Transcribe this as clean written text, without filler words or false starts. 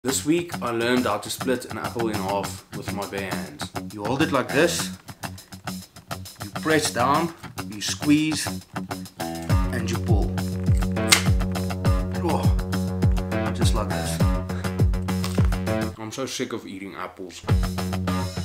This week I learned how to split an apple in half with my bare hands. You hold it like this, you press down, you squeeze, and you pull. Oh, just like this. I'm so sick of eating apples.